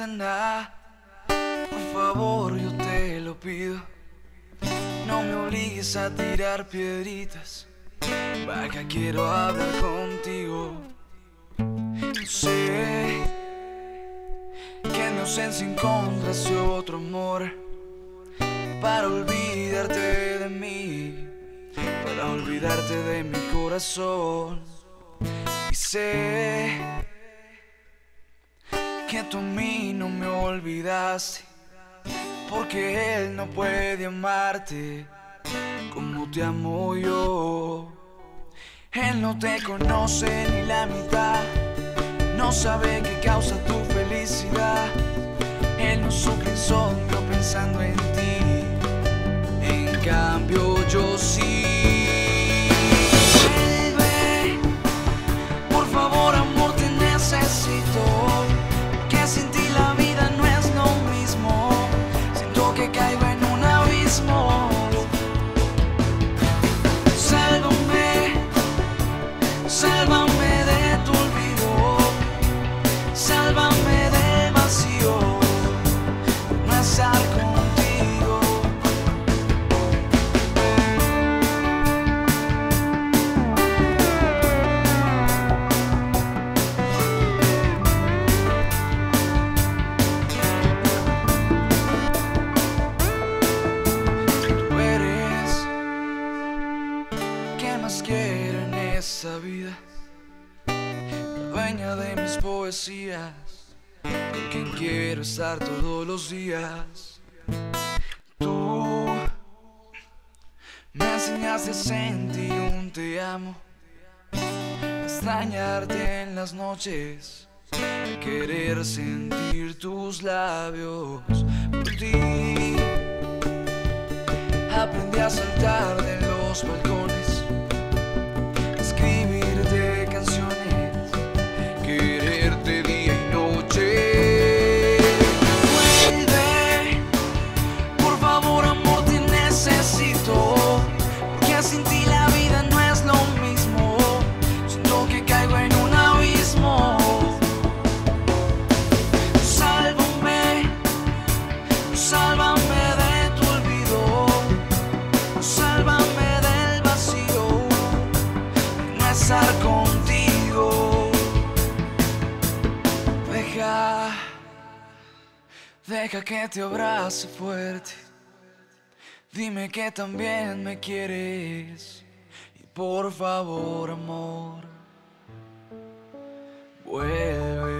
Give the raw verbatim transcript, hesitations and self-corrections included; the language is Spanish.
nada. Por favor, yo te lo pido. No me obligues a tirar piedritas. Vaca, quiero hablar contigo. Sé que en mi ausencia encontraste otro amor para olvidarte de mí, para olvidarte de mi corazón. Y sé que tú a mí no me olvidaste, porque él no puede amarte como te amo yo. Él no te conoce ni la mitad, no sabe qué causa tu felicidad. Él no sufre insomnio pensando en ti, en cambio yo sí. Vuelve, por favor, amor, te necesito, que sin ti la vida no es lo mismo. Siento que caigo en un abismo. Sálvame, sálvame de tu olvido, sálvame del vacío, no estar contigo. Tú eres ¿qué más quiero en esa vida? Dueña de mis poesías, con quien quiero estar todos los días. Tú me enseñaste a sentir un te amo, a extrañarte en las noches, a querer sentir tus labios. Por ti aprendí a saltar de los balcones, a escribirte canciones, quererte día y noche. Vuelve, por favor, amor, te necesito, porque sin ti la vida no es lo mismo. Siento que caigo en un abismo. Sálvame, sálvame de tu olvido, sálvame del vacío, de no estar contigo. Deja, deja que te abrace fuerte. Dime que también me quieres. Y por favor, amor, vuelve.